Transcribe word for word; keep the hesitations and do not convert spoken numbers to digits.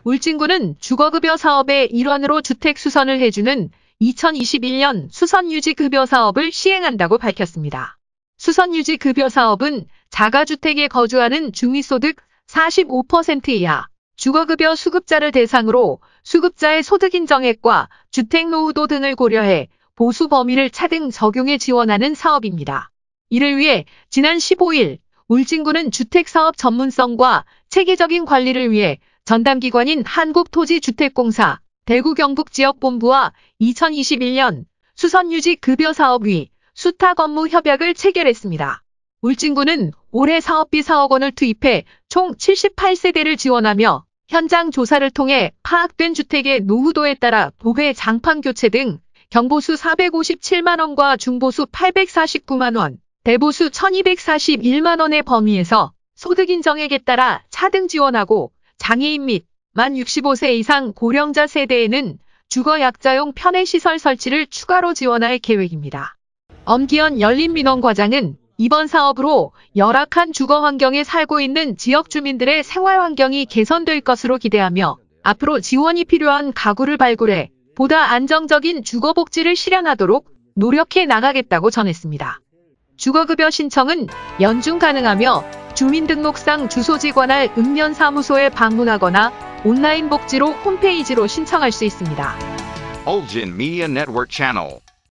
울진군은 주거급여 사업의 일환으로 주택 수선을 해주는 이천이십일 년 수선유지급여 사업을 시행한다고 밝혔습니다. 수선유지급여 사업은 자가주택에 거주하는 중위소득 사십오 퍼센트 이하 주거급여 수급자를 대상으로 수급자의 소득 인정액과 주택노후도 등을 고려해 보수 범위를 차등 적용해 지원하는 사업입니다. 이를 위해 지난 십오 일 울진군은 주택사업 전문성과 체계적인 관리를 위해 전담기관인 한국토지주택공사 대구 경북지역본부와 이천이십일 년 수선유지급여사업위 수타건무협약을 체결했습니다. 울진군은 올해 사업비 사억 원을 투입해 총 칠십팔 세대를 지원하며 현장 조사를 통해 파악된 주택의 노후도에 따라 도배 장판 교체 등 경보수 사백오십칠만 원과 중보수 팔백사십구만 원, 대보수 천이백사십일만 원의 범위에서 소득 인정액에 따라 차등 지원하고 장애인 및 만 육십오 세 이상 고령자 세대에는 주거약자용 편의시설 설치를 추가로 지원할 계획입니다. 엄기현 열린민원과장은 이번 사업으로 열악한 주거 환경에 살고 있는 지역 주민들의 생활 환경이 개선될 것으로 기대하며 앞으로 지원이 필요한 가구를 발굴해 보다 안정적인 주거 복지를 실현하도록 노력해 나가겠다고 전했습니다. 주거급여 신청은 연중 가능하며 주민등록상 주소지 관할 읍면사무소에 방문하거나 온라인 복지로 홈페이지로 신청할 수 있습니다. Ulgin Media Network Channel